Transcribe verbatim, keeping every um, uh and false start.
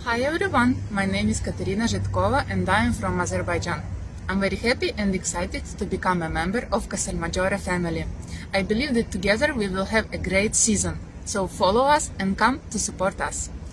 Hi everyone, my name is Katerina Zhetkova and I am from Azerbaijan. I'm very happy and excited to become a member of Castelmaggiore family. I believe that together we will have a great season, so follow us and come to support us.